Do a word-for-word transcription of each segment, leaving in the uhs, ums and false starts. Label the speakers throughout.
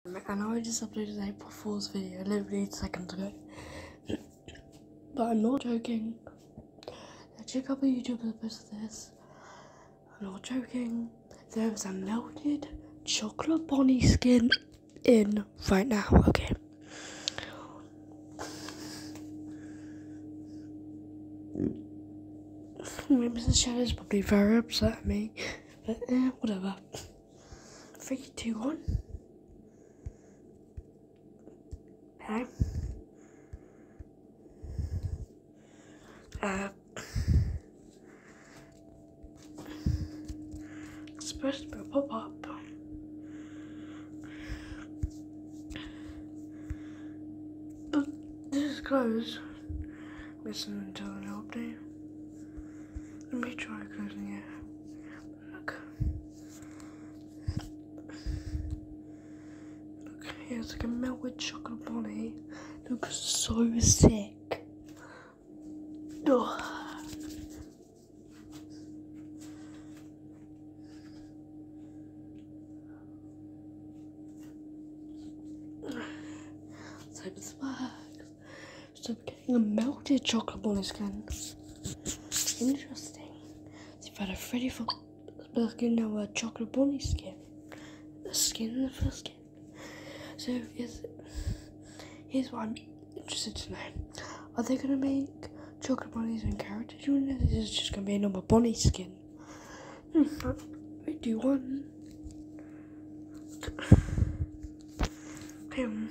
Speaker 1: I know I just uploaded April Fool's video literally eight seconds ago, but I'm not joking. Actually, a couple of YouTubers posted this. I'm not joking. There's a melted chocolate bunny skin in right now. Okay. Missus Shadow's probably very upset at me, but eh, whatever. Three, two, one. Okay. Uh, it's supposed to be a pop-up. But this is closed. Listen until an update. Let me try closing it. Look. Look, here's like a melted chocolate bunny. Looks so sick. Ugh. Let's hope this works. So we're getting a melted chocolate bunny skin. Interesting. So you've had a Freddy for skin, now a chocolate bunny skin. The skin for the skin. So is here's what I'm interested to know. Are they gonna make chocolate bunnies and characters? You know, this is just gonna be a normal bunny skin. Hmm, but we do one. Um,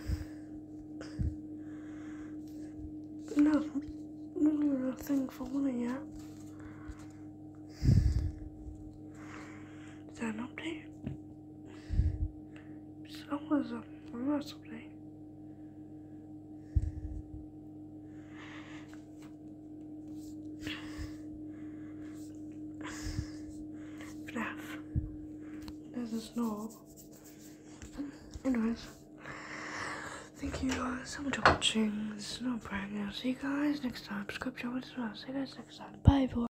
Speaker 1: no, not even a thing for one yet. Is that an update? So was a last update. F N A F. There's a snow. Anyways, thank you guys so much for watching. This is not prank. I'll see you guys next time. Subscribe to my channel as well. See you guys next time. Bye everyone.